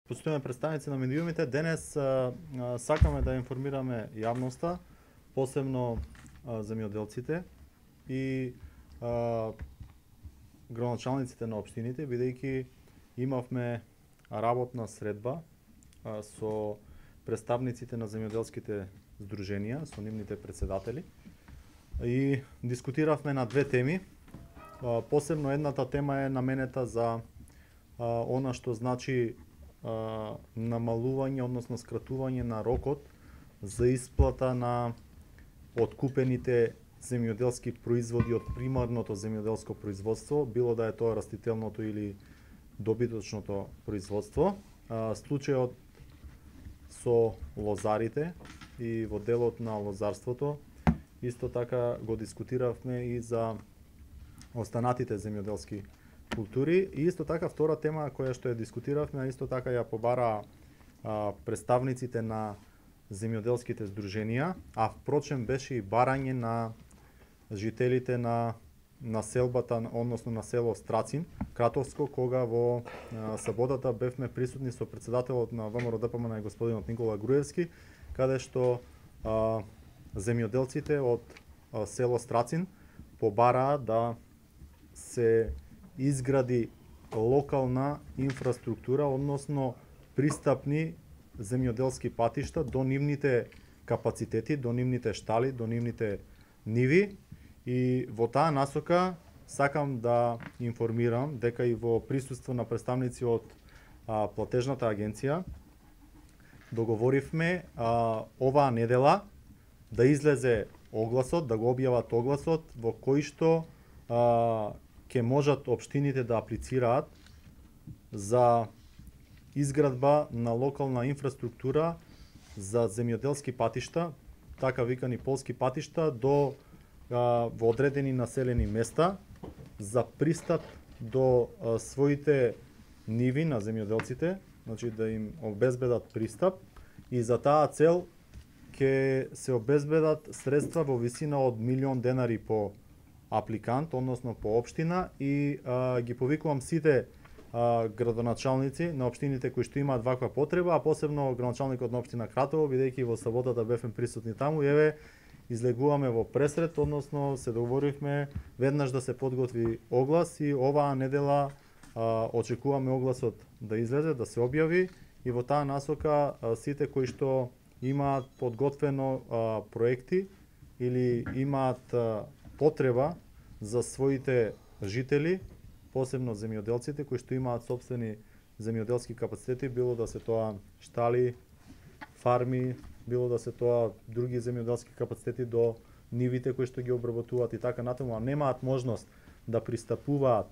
Постојаме представници на медиумите. Денес сакаме да информираме јавноста, посебно земјоделците и градоначалниците на општините, бидејќи имавме работна средба со представниците на земјоделските здруженија, со нивните претседатели, и дискутиравме на две теми. Посебно едната тема е наменета за она што значи намалување, односно скратување на рокот за исплата на откупените земјоделски производи од примарното земјоделско производство, било да е тоа растителното или добиточното производство. Случајот со лозарите и во делот на лозарството, исто така го дискутиравме и за останатите земјоделски култури. И исто така втора тема која што ја дискутиравме, исто така ја побара представниците на земјоделските здруженија, а впрочем беше и барање на жителите на населбата, односно на село Страцин, Кратовско, кога во саботата бевме присутни со претседателот на ВМРО-ДПМН и господинот Никола Груевски, каде што земјоделците од село Страцин побараа да се изгради локална инфраструктура, односно пристапни земјоделски патишта до нивните капацитети, до нивните штали, до нивните ниви. И во таа насока сакам да информирам дека и во присуство на представници од платежната агенција договоривме оваа недела да излезе огласот, да го објават огласот во кој што ќе можат општините да аплицираат за изградба на локална инфраструктура за земјоделски патишта, така викани полски патишта, до во одредени населени места за пристап до своите ниви на земјоделците, значи да им обезбедат пристап, и за таа цел ќе се обезбедат средства во висина од 1.000.000 денари по апликант, односно по општина, и ги повикувам сите градоначалници на општините кои што имаат ваква потреба, а посебно градоначалникот на општина Кратово, бидејќи во саботата бевме присутни таму, и еве излегуваме во пресрет, односно се договоривме веднаш да се подготви оглас, и оваа недела очекуваме огласот да излезе, да се објави, и во таа насока сите кои што имаат подготвено проекти или имаат потреба за своите жители, посебно земјоделците кои што имаат сопствени земјоделски капацитети, било да се тоа штали, фарми, било да се тоа други земјоделски капацитети до нивите кои што ги обработуваат и така натаму, а немаат можност да пристапуваат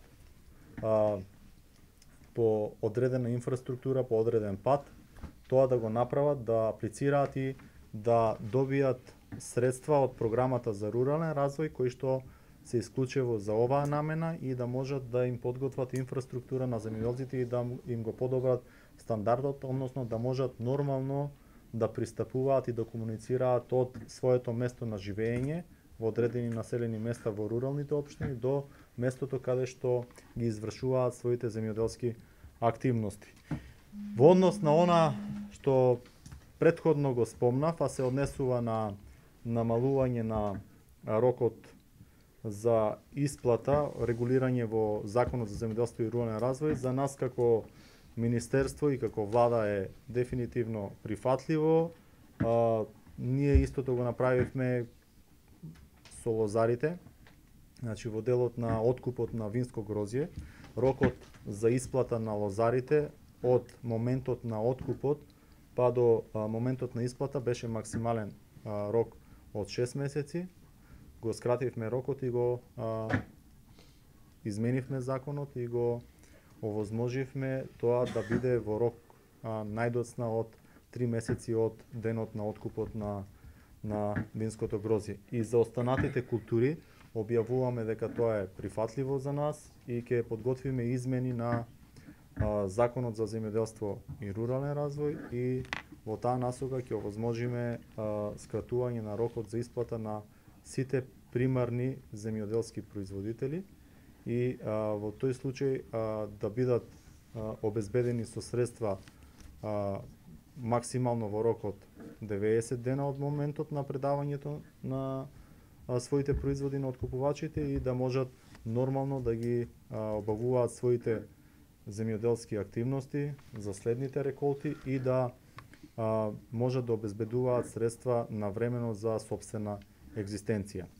по одредена инфраструктура, по одреден пат, тоа да го направат, да аплицираат и да добијат средства од програмата за рурален развој, кои што се исклучиво за оваа намена, и да можат да им подготват инфраструктура на земјоделците и да им го подобрат стандардот, односно да можат нормално да пристапуваат и да комуницираат од своето место на живење во одредени населени места во руралните општини до местото каде што ги извршуваат своите земјоделски активности. Во однос на она што претходно го спомнав, а се однесува на намалување на рокот за исплата, регулирање во Законот за земјоделство и рурален развој, за нас како Министерство и како влада е дефинитивно прифатливо. Ние истото го направивме со лозарите, значи во делот на откупот на винско грозје, рокот за исплата на лозарите од моментот на откупот па до моментот на исплата беше максимален рок од 6 месеци. Го скративме рокот и го изменивме законот и го овозможивме тоа да биде во рок најдоцна од 3 месеци од денот на откупот на винското грозје. И за останатите култури објавуваме дека тоа е прифатливо за нас и ќе подготвиме измени на Законот за земјоделство и рурален развој, и во таа насока ќе овозможиме скратување на рокот за исплата на сите примарни земјоделски производители, и во тој случај да бидат обезбедени со средства максимално во рок од 90 дена од моментот на предавањето на своите производи на откупувачите и да можат нормално да ги обавуваат своите земјоделски активности за следните реколти и да можат да обезбедуваат средства навремено за сопствена екзистенција.